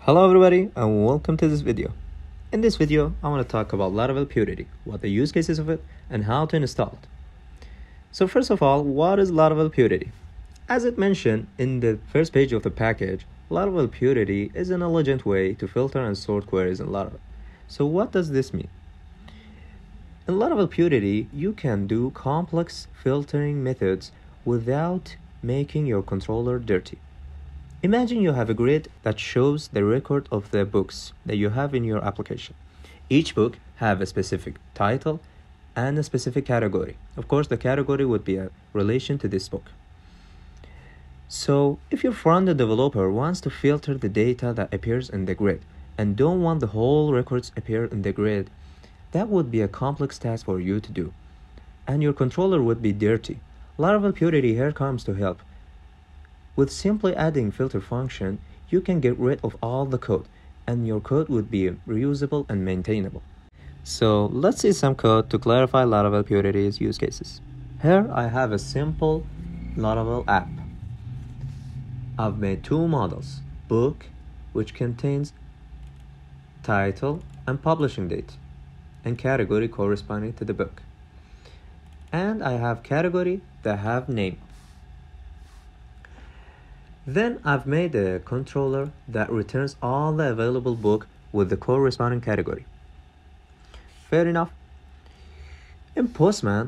Hello everybody and welcome to this video. In this video, I want to talk about laravel purity, what the use cases of it, and how to install it. So first of all, what is laravel purity? As it mentioned in the first page of the package, laravel purity is an elegant way to filter and sort queries in Laravel. So what does this mean? In laravel purity, you can do complex filtering methods without making your controller dirty. Imagine you have a grid that shows the record of the books that you have in your application. Each book have a specific title and a specific category. Of course, the category would be a relation to this book. So, if your front-end developer wants to filter the data that appears in the grid and don't want the whole records appear in the grid, that would be a complex task for you to do. And your controller would be dirty. Laravel Purity here comes to help. With simply adding filter function, you can get rid of all the code, and your code would be reusable and maintainable. So let's see some code to clarify Laravel Purity's use cases. Here I have a simple Laravel app. I've made two models, book, which contains title and publishing date, and category corresponding to the book. And I have category that have name. Then I've made a controller that returns all the available book with the corresponding category. Fair enough. In Postman,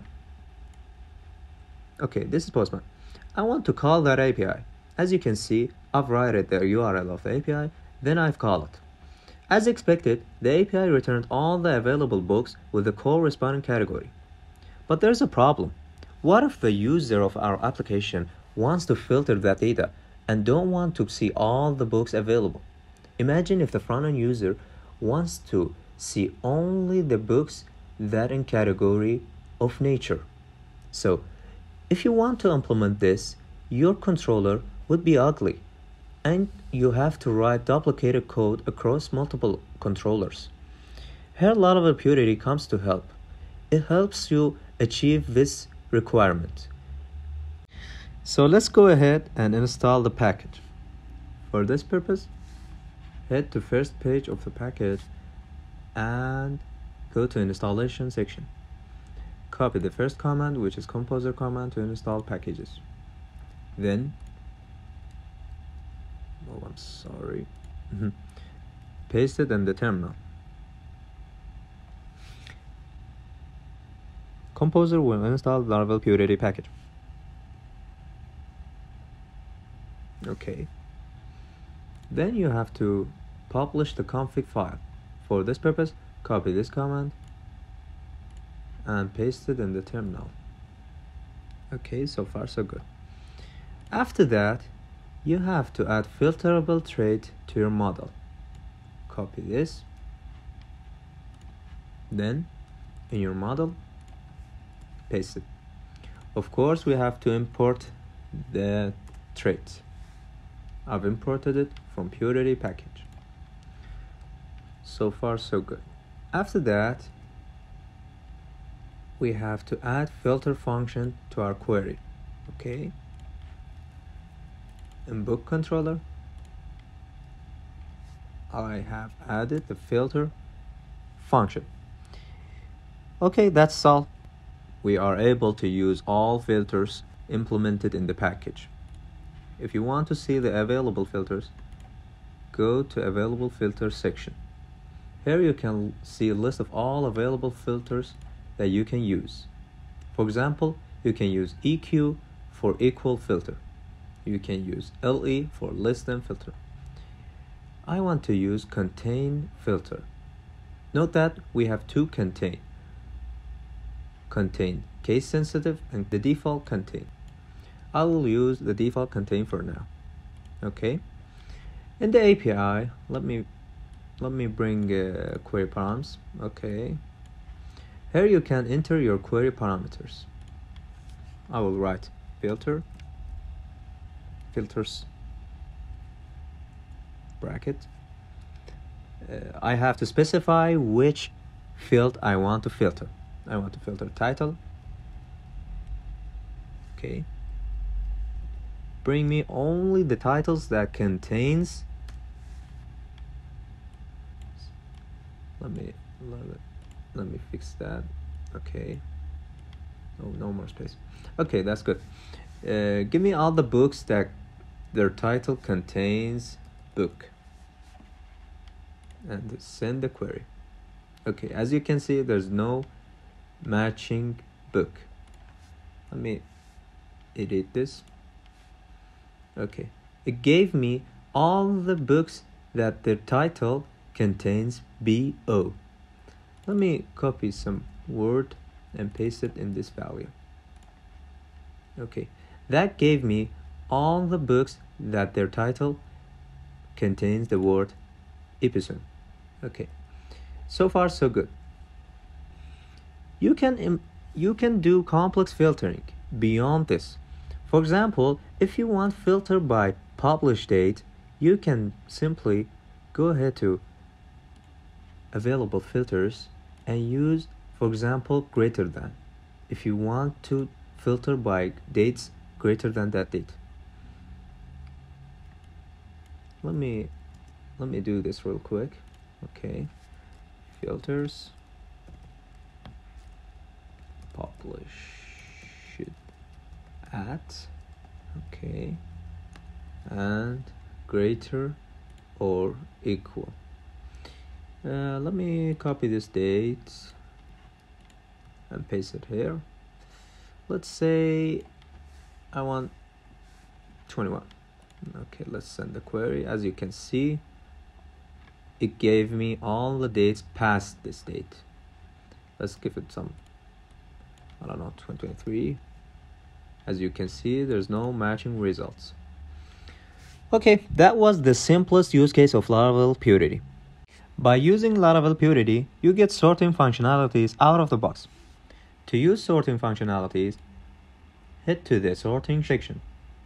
this is Postman. I want to call that API. As you can see, I've written the URL of the API, then I've called it. As expected, the API returned all the available books with the corresponding category. But there's a problem. What if the user of our application wants to filter that data and don't want to see all the books available? Imagine if the front-end user wants to see only the books that in category of nature. So, if you want to implement this, your controller would be ugly, and you have to write duplicated code across multiple controllers. Here Laravel Purity comes to help. It helps you achieve this requirement. So let's go ahead and install the package. For this purpose, head to first page of the package and go to installation section. Copy the first command, which is composer command, to install packages. Then, paste it in the terminal. Composer will install the Laravel Purity package. Then you have to publish the config file. For this purpose, copy this command and paste it in the terminal. So far so good. After that, you have to add filterable trait to your model. Copy this. Then, in your model, paste it. Of course, we have to import the trait. I've imported it from Purity package. So far so good. After that, we have to add filter function to our query. In book controller, I have added the filter function. That's all. We are able to use all filters implemented in the package. If you want to see the available filters, go to available filters section. Here you can see a list of all available filters that you can use. For example, you can use EQ for equal filter. You can use LE for less than filter. I want to use contain filter. Note that we have two contain. Contain case sensitive and the default contain. I will use the default contain for now. In the API, let me bring query params. Here you can enter your query parameters. I will write filters bracket. I have to specify which field I want to filter. I want to filter title. Bring me only the titles that contains let me let me fix that. Okay. Oh, no more space. Okay, that's good. Give me all the books that their title contains book, and send the query. Okay, as you can see, there's no matching book. Let me edit this. Okay, it gave me all the books that their title contains BO. Let me copy some word and paste it in this value. Okay, that gave me all the books that their title contains the word episode. Okay, so far so good. You can do complex filtering beyond this. For example, if you want filter by publish date, you can simply go ahead to available filters and use, for example, greater than, if you want to filter by dates greater than that date. Let me do this real quick. Okay, filters, publish at, okay, and greater or equal. Let me copy this date and paste it here. Let's say I want 21. Okay, let's send the query. As you can see, it gave me all the dates past this date. Let's give it some, I don't know, 2023. As you can see, there's no matching results. Okay, that was the simplest use case of Laravel Purity. By using Laravel Purity, you get sorting functionalities out of the box. To use sorting functionalities, head to the sorting section.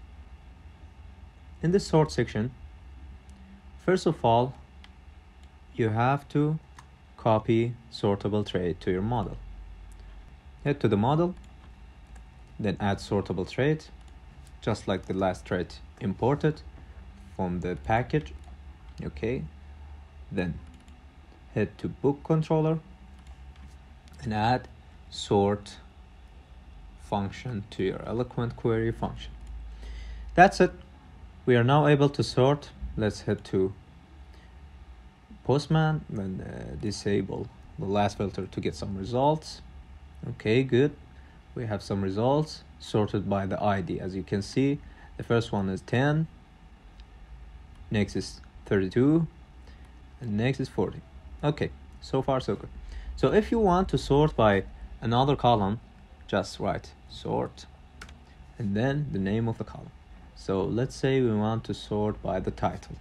In the sort section, first of all, you have to copy sortable trait to your model. Head to the model, then add sortable trait, just like the last trait imported from the package. Okay, then head to book controller and add sort function to your Eloquent query function. That's it. We are now able to sort. Let's head to Postman, then disable the last filter to get some results. Okay, good. We have some results sorted by the ID. As you can see, the first one is 10, next is 32, and next is 40. Okay, so far so good. So if you want to sort by another column, just write sort and then the name of the column. So let's say we want to sort by the title.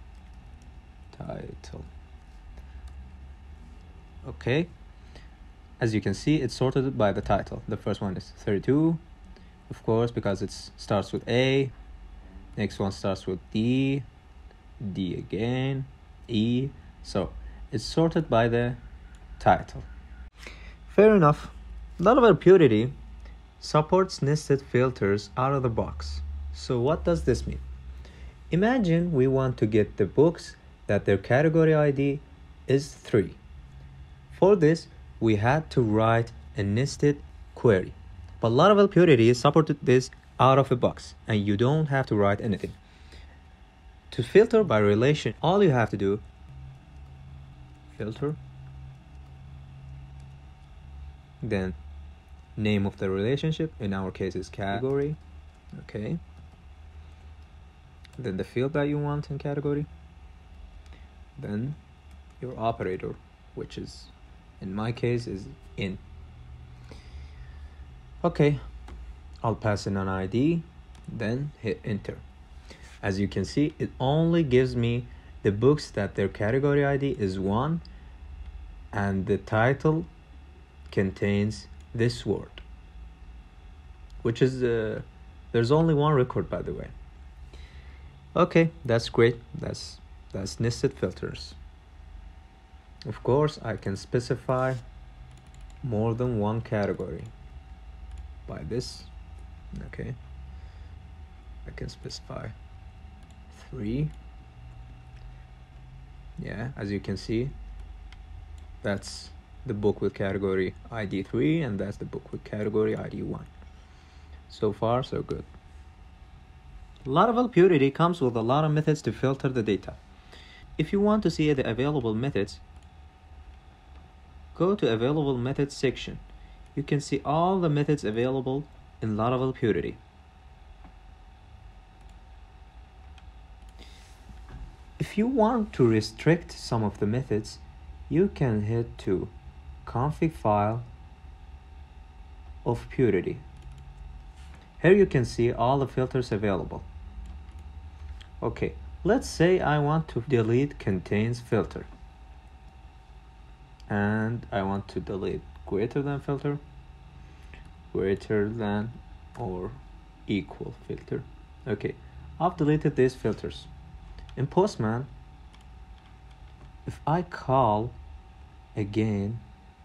Okay, as you can see, it's sorted by the title. The first one is 32, of course, because it starts with A. Next one starts with D again, E. So it's sorted by the title. Fair enough. Laravel Purity supports nested filters out of the box. So what does this mean? Imagine we want to get the books that their category ID is 3. For this, we had to write a nested query. But Laravel Purity supported this out of the box, and you don't have to write anything. To filter by relation, all you have to do, filter, then name of the relationship, in our case is category, okay, then the field that you want in category, then your operator, which is, in my case, is in. Okay, I'll pass in an ID, then hit enter. As you can see, it only gives me the books that their category ID is 1 and the title contains this word, which is there's only one record, by the way. Okay, that's great. That's nested filters. Of course, I can specify more than one category by this. Okay, I can specify 3. Yeah, as you can see, That's the book with category ID 3, and that's the book with category ID 1. So far, so good. Laravel Purity comes with a lot of methods to filter the data. If you want to see the available methods, go to Available Methods section. You can see all the methods available in Laravel Purity. If you want to restrict some of the methods, you can head to config file of Purity. Here you can see all the filters available. Okay, let's say I want to delete contains filter. And I want to delete greater than filter, greater than or equal filter. Okay, I've deleted these filters. In Postman, if I call again,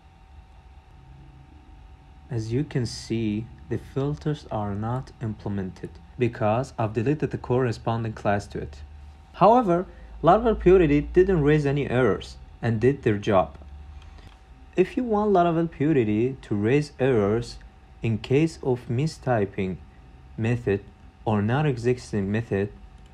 as you can see, the filters are not implemented because I've deleted the corresponding class to it. However, Laravel Purity didn't raise any errors and did their job. If you want Laravel Purity to raise errors in case of mistyping method or not existing method,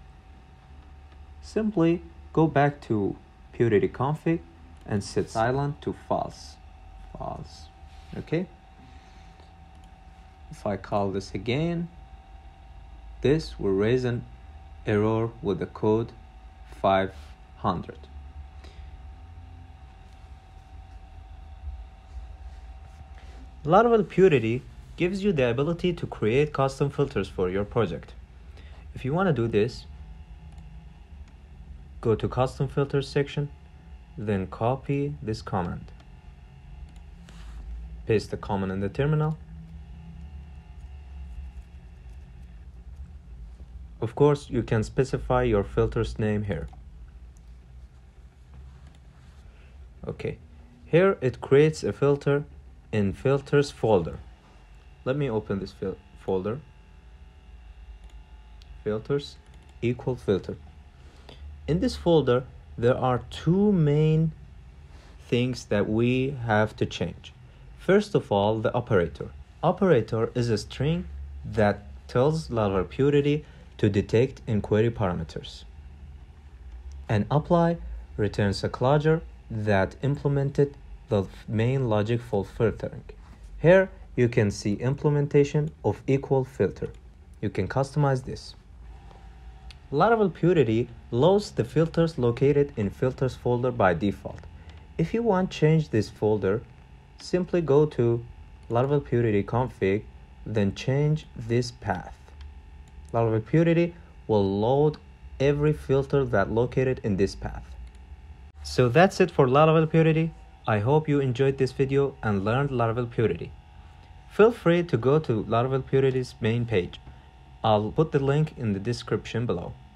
simply go back to Purity config and set silent to false. False. Okay? If I call this again, this will raise an error with the code 500. Laravel Purity gives you the ability to create custom filters for your project. If you want to do this, go to Custom Filters section, then copy this command. Paste the command in the terminal. Of course, you can specify your filter's name here. Okay, here it creates a filter in filters folder. Let me open this folder. Filters equal filter. In this folder, there are two main things that we have to change. First of all, the operator. Operator is a string that tells Laravel Purity to detect inquiry parameters. And apply returns a closure that implemented the main logic for filtering. Here you can see implementation of equal filter. You can customize this. Laravel Purity loads the filters located in filters folder by default. If you want to change this folder, simply go to Laravel Purity config, then change this path. Laravel Purity will load every filter that located in this path. So that's it for Laravel Purity. I hope you enjoyed this video and learned Laravel Purity. Feel free to go to Laravel Purity's main page. I'll put the link in the description below.